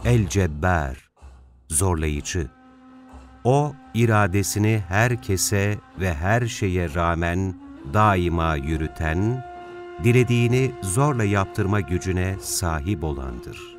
El-Cebbar, zorlayıcı. O, iradesini herkese ve her şeye rağmen daima yürüten, dilediğini zorla yaptırma gücüne sahip olandır.